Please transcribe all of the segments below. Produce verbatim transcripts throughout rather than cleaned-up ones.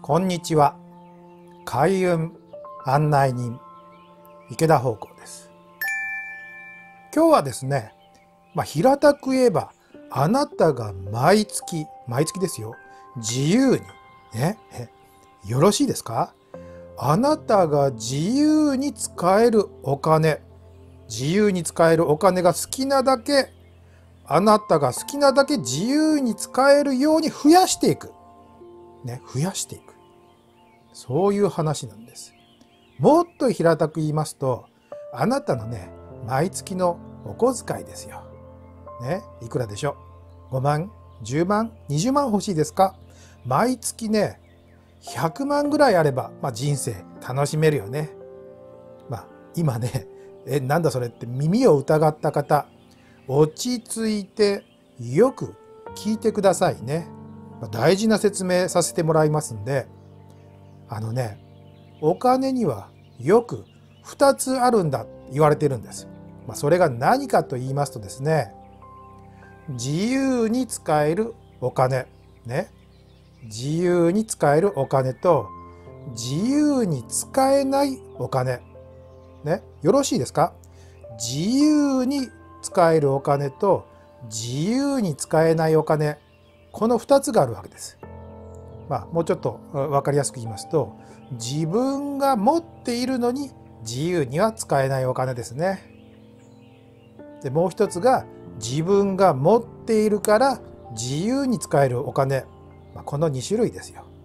こんにちは。開運案内人池田芳光です。今日はですね、まあ、平たく言えばあなたが毎月毎月ですよ、自由にね、えよろしいですか？あなたが自由に使えるお金、自由に使えるお金が好きなだけ、あなたが好きなだけ自由に使えるように増やしていく。ね、増やしていく。そういう話なんです。もっと平たく言いますと、あなたのね、毎月のお小遣いですよ。ね、いくらでしょう？ごまん、じゅうまん、にじゅうまん欲しいですか？毎月ね、ひゃくまんぐらいあれば、まあ、人生楽しめるよね。まあ、今ね、え、なんだそれって耳を疑った方、落ち着いてよく聞いてくださいね。大事な説明させてもらいますんで、あのね、お金にはよくふたつあるんだって言われてるんです。まあ、それが何かと言いますとですね、自由に使えるお金、ね、自由に使えるお金と自由に使えないお金、ね、よろしいですか？自由に使えるお金と自由に使えないお金、このふたつがあるわけです。まあ、もうちょっと分かりやすく言いますと、自分が持っているのに自由には使えないお金ですね。で、もう一つが自分が持っているから自由に使えるお金、まあ、このに種類ですよ。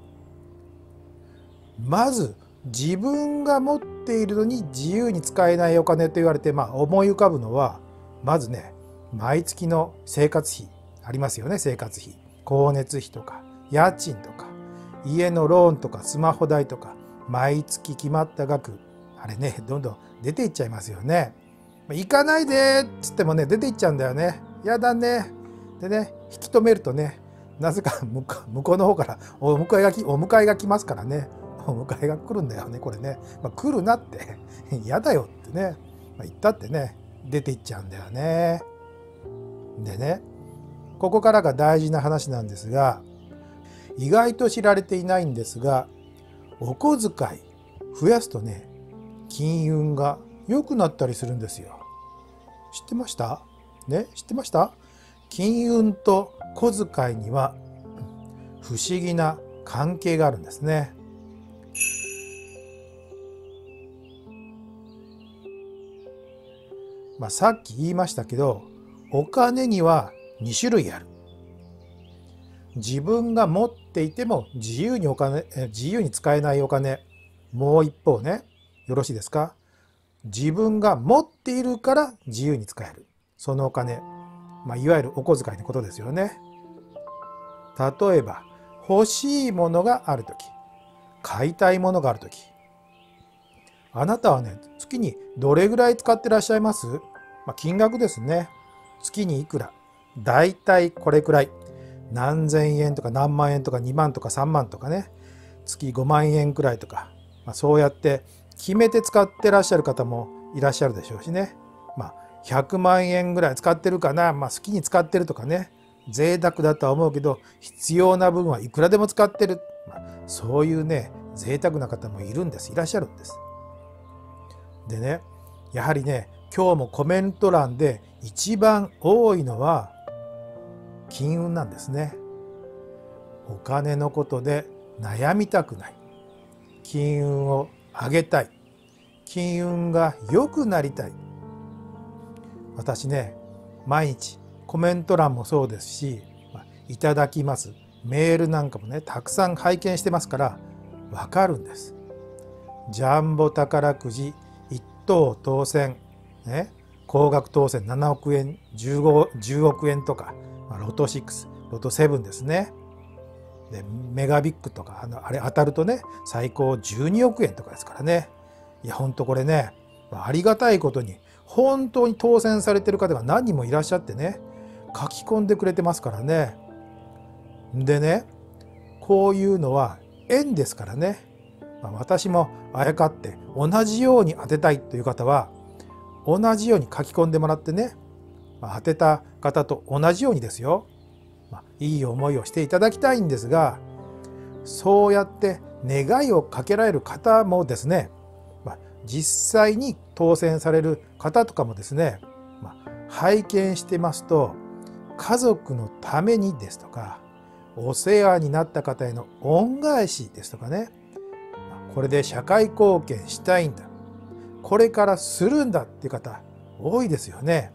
まず自分が持っているのに自由に使えないお金と言われて、まあ、思い浮かぶのはまずね、毎月の生活費ありますよね。生活費、光熱費とか家賃とか家のローンとかスマホ代とか、毎月決まった額、あれね、どんどん出ていっちゃいますよね。行かないでっつってもね、出ていっちゃうんだよね。やだね。でね、引き止めるとね、なぜか向こうの方からお迎えがきお迎えが来ますからね。お迎えが来るんだよね、これね。まあ、来るなって嫌だよってね、まあ、言ったってね、出ていっちゃうんだよね。でね、ここからが大事な話なんですが、意外と知られていないんですが、お小遣い増やすとね、金運が良くなったりするんですよ。知ってました？ね、知ってました？金運と小遣いには不思議な関係があるんですね。まあ、さっき言いましたけど、お金にはに種類ある。自分が持っていても自由にお金、自由に使えないお金。もう一方ね、よろしいですか？自分が持っているから自由に使える。そのお金。まあ、いわゆるお小遣いのことですよね。例えば、欲しいものがあるとき、買いたいものがあるとき。あなたはね、月にどれぐらい使ってらっしゃいます？まあ、金額ですね。月にいくら？だいたいこれくらい。何千円とか何万円とかにまんとかさんまんとかね、月ごまんえんくらいとか、まあ、そうやって決めて使ってらっしゃる方もいらっしゃるでしょうしね。まあ、ひゃくまんえんぐらい使ってるかな、まあ、好きに使ってるとかね、贅沢だとは思うけど必要な分はいくらでも使ってる、まあ、そういうね、贅沢な方もいるんです。いらっしゃるんです。でね、やはりね、今日もコメント欄で一番多いのは金運なんですね。お金のことで悩みたくない。金運を上げたい。金運が良くなりたい。私ね、毎日コメント欄もそうですし、いただきますメールなんかもね、たくさん拝見してますからわかるんです。ジャンボ宝くじいっ等当選、ね、高額当選ななおくえん、じゅうご、じゅうおくえんとか、ロトろく、ロトななですね。で、メガビッグとか、あの、あれ当たるとね、最高じゅうにおくえんとかですからね。いや、ほんとこれね、ありがたいことに、本当に当選されてる方が何人もいらっしゃってね、書き込んでくれてますからね。でね、こういうのは縁ですからね。まあ、私もあやかって同じように当てたいという方は、同じように書き込んでもらってね、当てた方と同じようにですよ、まあ、いい思いをしていただきたいんですが、 そうやって願いをかけられる方もですね、まあ、実際に当選される方とかもですね、まあ、拝見してますと、家族のためにですとか、お世話になった方への恩返しですとかね、これで社会貢献したいんだ、これからするんだっていう方多いですよね。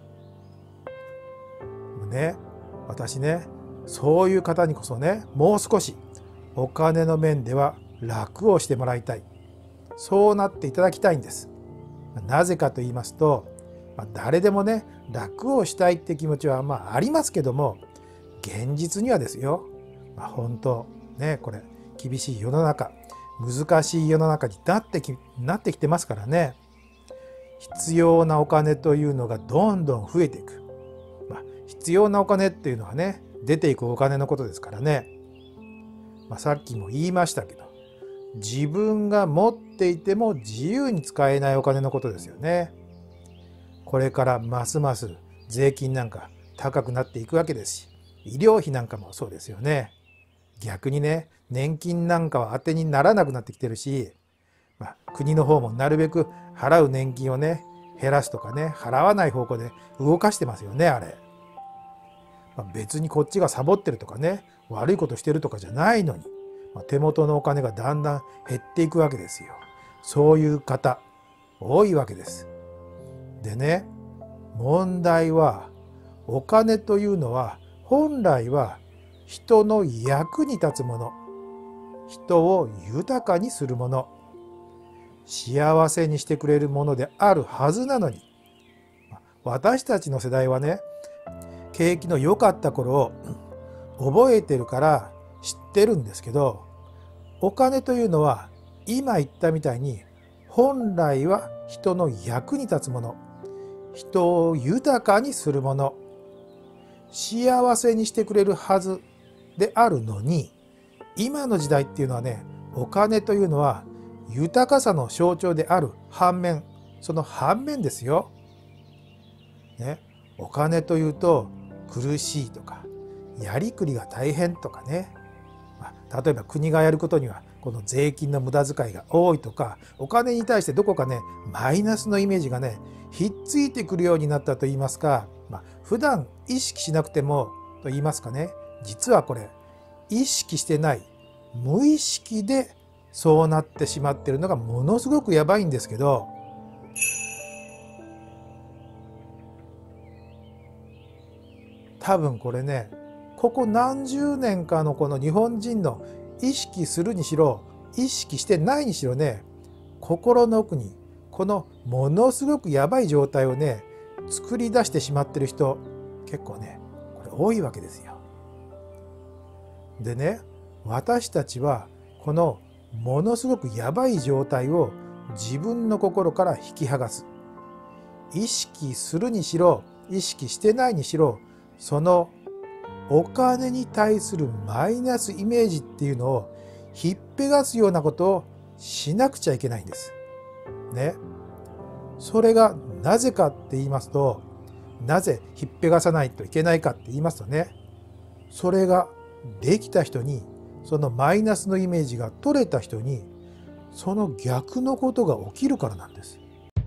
ね、私ね、そういう方にこそね、もう少しお金の面では楽をしてもらいたい。そうなっていただきたいんです。なぜかと言いますと、まあ、誰でもね、楽をしたいって気持ちはまあありますけども、現実にはですよ、まあ、本当ね、これ厳しい世の中、難しい世の中になってき、なってきてますからね、必要なお金というのがどんどん増えていく。まあ、必要なお金っていうのはね、出ていくお金のことですからね。まあ、さっきも言いましたけど、自分が持っていても自由に使えないお金のことですよね。これからますます税金なんか高くなっていくわけですし、医療費なんかもそうですよね。逆にね、年金なんかは当てにならなくなってきてるし、まあ、国の方もなるべく払う年金をね、減らすとかね、払わない方向で動かしてますよね、あれ。まあ、別にこっちがサボってるとかね、悪いことしてるとかじゃないのに、まあ、手元のお金がだんだん減っていくわけですよ。そういう方、多いわけです。でね、問題は、お金というのは、本来は人の役に立つもの、人を豊かにするもの、幸せにしてくれるものであるはずなのに、私たちの世代はね、景気の良かった頃を覚えてるから知ってるんですけど、お金というのは今言ったみたいに本来は人の役に立つもの、人を豊かにするもの、幸せにしてくれるはずであるのに、今の時代っていうのはね、お金というのは豊かさの象徴である反面、その反面ですよ。ね、お金というと苦しいとか、やりくりが大変とかね、まあ、例えば国がやることにはこの税金の無駄遣いが多いとか、お金に対してどこかね、マイナスのイメージがね、ひっついてくるようになったといいますか、まあ、普段意識しなくてもと言いますかね、実はこれ意識してない、無意識でそうなってしまっているのがものすごくやばいんですけど、多分これね、ここ何十年かのこの日本人の意識するにしろ意識してないにしろね、心の奥にこのものすごくやばい状態をね作り出してしまってる人、結構ねこれ多いわけですよ。でね、私たちはこのものすごくやばい状態を自分の心から引き剥がす。意識するにしろ意識してないにしろ、そのお金に対するマイナスイメージっていうのをひっぺがすようなことをしなくちゃいけないんです。ね。それがなぜかって言いますと、なぜひっぺがさないといけないかって言いますとね、それができた人に、そのマイナスのイメージが取れた人に、その逆のことが起きるからなんです。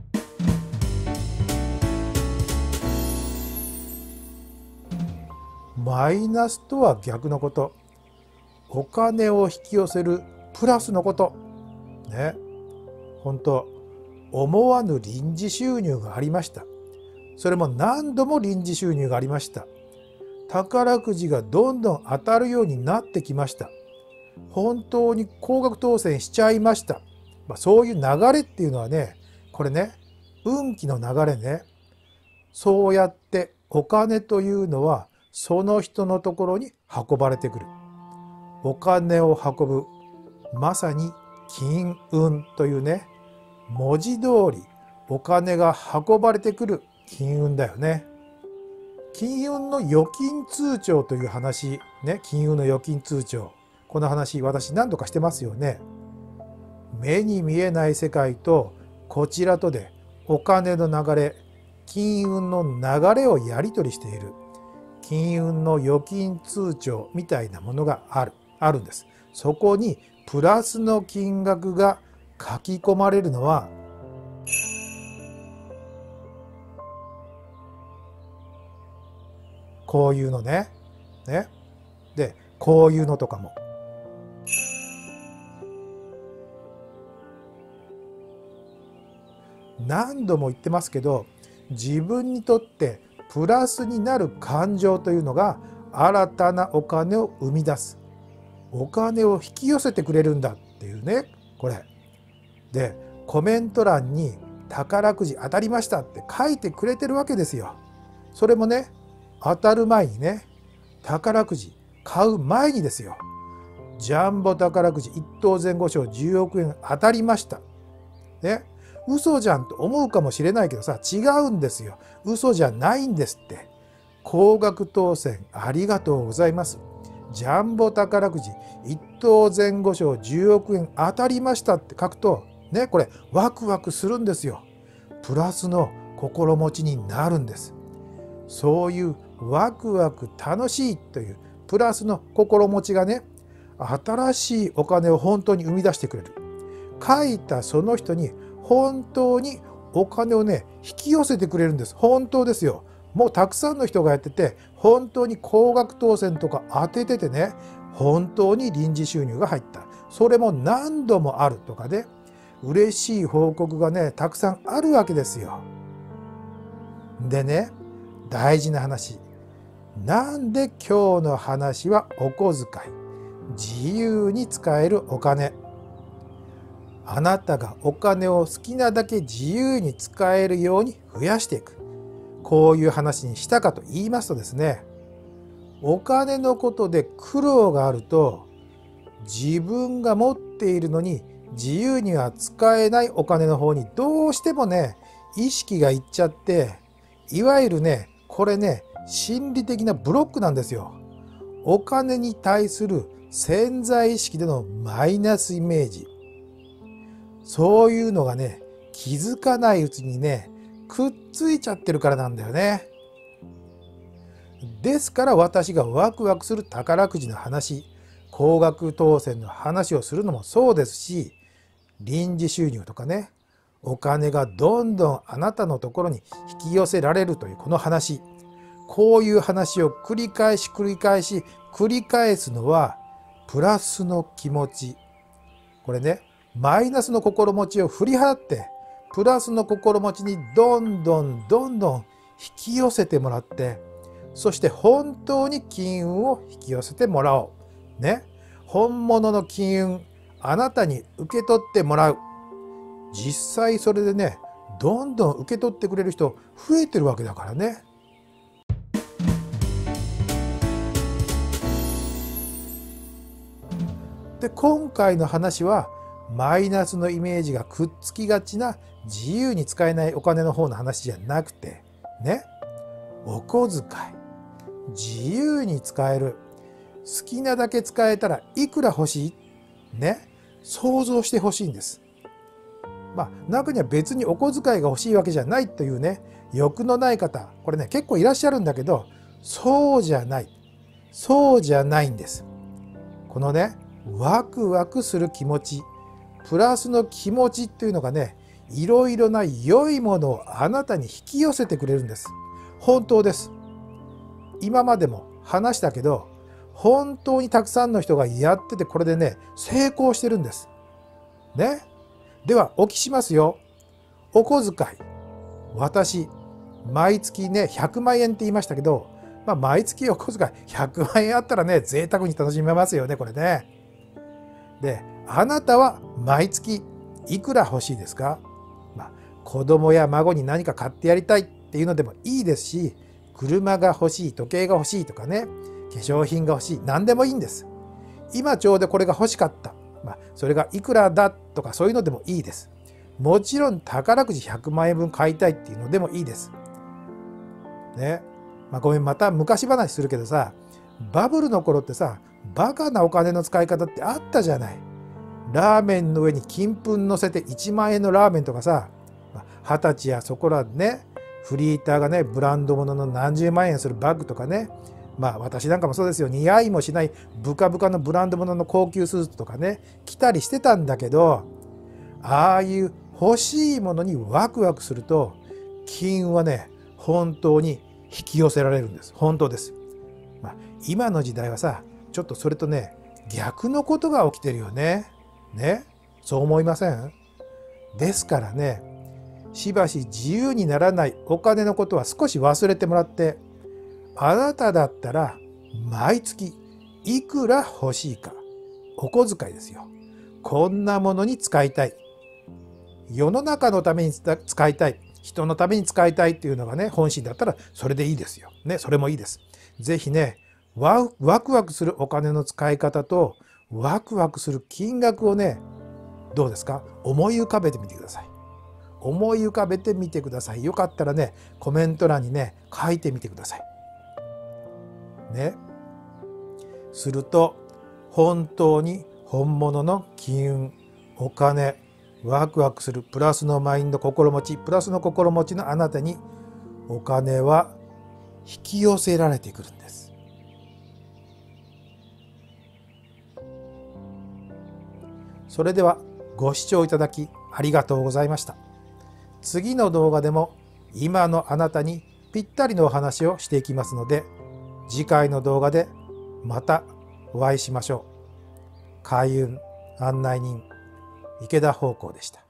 マイナスとは逆のこと。お金を引き寄せるプラスのこと。ね。本当、思わぬ臨時収入がありました。それも何度も臨時収入がありました。宝くじがどんどん当たるようになってきました。本当に高額当選しちゃいました。まあ、そういう流れっていうのはね、これね、運気の流れね。そうやってお金というのはその人のところに運ばれてくる。お金を運ぶ、まさに金運というね、文字通りお金が運ばれてくる金運だよね。金運の預金通帳という話ね、金運の預金通帳、この話私何度かしてますよね。目に見えない世界とこちらとでお金の流れ、金運の流れをやり取りしている金運の預金通帳みたいなものがあるあるんです。 そこにプラスの金額が書き込まれるのはこういうのね。ね。で、こういうのとかも。何度も言ってますけど、自分にとってプラスになる感情というのが新たなお金を生み出す。お金を引き寄せてくれるんだっていうね、これ。で、コメント欄に宝くじ当たりましたって書いてくれてるわけですよ。それもね、当たる前にね、宝くじ買う前にですよ。ジャンボ宝くじ一等前後賞じゅうおくえん当たりました。ね。嘘じゃんと思うかもしれないけどさ、違うんですよ。嘘じゃないんですって。高額当選ありがとうございます。ジャンボ宝くじ一等前後賞じゅうおくえん当たりましたって書くと、ね、これワクワクするんですよ。プラスの心持ちになるんです。そういうワクワク楽しいというプラスの心持ちがね、新しいお金を本当に生み出してくれる。書いたその人に本当にお金をね、引き寄せてくれるんです。本当ですよ。もうたくさんの人がやってて、本当に高額当選とか当てててね、本当に臨時収入が入った。それも何度もあるとかで、嬉しい報告がね、たくさんあるわけですよ。でね、大事な話。なんで今日の話はお小遣い、自由に使えるお金。あなたがお金を好きなだけ自由に使えるように増やしていく。こういう話にしたかと言いますとですね、お金のことで苦労があると、自分が持っているのに自由には使えないお金の方にどうしてもね、意識がいっちゃって、いわゆるね、これね、心理的なブロックなんですよ。お金に対する潜在意識でのマイナスイメージ。そういうのがね、気づかないうちにね、くっついちゃってるからなんだよね。ですから私がワクワクする宝くじの話、高額当選の話をするのもそうですし、臨時収入とかね、お金がどんどんあなたのところに引き寄せられるというこの話、こういう話を繰り返し繰り返し繰り返すのはプラスの気持ち。これね、マイナスの心持ちを振り払ってプラスの心持ちにどんどんどんどん引き寄せてもらって、そして本当に金運を引き寄せてもらおう。ね。本物の金運、あなたに受け取ってもらう。実際それでね、どんどん受け取ってくれる人増えてるわけだからね。で、今回の話はマイナスのイメージがくっつきがちな自由に使えないお金の方の話じゃなくてね、お小遣い、自由に使える、好きなだけ使えたらいくら欲しいね、想像してほしいんです。まあ中には別にお小遣いが欲しいわけじゃないというね、欲のない方、これね結構いらっしゃるんだけど、そうじゃない、そうじゃないんです。このね、ワクワクする気持ち、プラスの気持ちっていうのがね、いろいろな良いものをあなたに引き寄せてくれるんです。本当です。今までも話したけど、本当にたくさんの人がやってて、これでね、成功してるんです。ね。では、お聞きしますよ。お小遣い。私、毎月ね、ひゃくまんえんって言いましたけど、まあ、毎月お小遣いひゃくまんえんあったらね、贅沢に楽しめますよね、これね。で、あなたは毎月いくら欲しいですか？まあ、子供や孫に何か買ってやりたいっていうのでもいいですし、車が欲しい、時計が欲しいとかね、化粧品が欲しい、何でもいいんです。今ちょうどこれが欲しかった。まあ、それがいくらだとかそういうのでもいいです。もちろん宝くじひゃくまんえんぶん買いたいっていうのでもいいです。ね。まあ、ごめん、また昔話するけどさ、バブルの頃ってさ、バカなお金の使い方ってあったじゃない。ラーメンの上に金粉乗せていちまんえんのラーメンとかさ、はたちやそこらね、フリーターがね、ブランド物の何十万円するバッグとかね、 まあ私なんかもそうですよ。似合いもしないブカブカのブランド物の高級スーツとかね、着たりしてたんだけど、ああいう欲しいものにワクワクすると、金運はね、本当に引き寄せられるんです。本当です。まあ、今の時代はさ、ちょっとそれとね、逆のことが起きてるよね。ね。そう思いません？ですからね、しばし自由にならないお金のことは少し忘れてもらって、あなただったら毎月いくら欲しいか、お小遣いですよ。こんなものに使いたい。世の中のために使いたい。人のために使いたいっていうのがね、本心だったらそれでいいですよ。ね、それもいいです。ぜひね、ワワクワクするお金の使い方とワクワクする金額をね、どうですか？思い浮かべてみてください。思い浮かべてみてください。よかったらね、コメント欄にね、書いてみてください。ね。すると、本当に本物の金運、お金、ワクワクするプラスのマインド、心持ち、プラスの心持ちのあなたに、お金は引き寄せられてくるんです。それでは、ご視聴いただきありがとうございました。次の動画でも今のあなたにぴったりのお話をしていきますので、次回の動画でまたお会いしましょう。開運案内人池田芳光でした。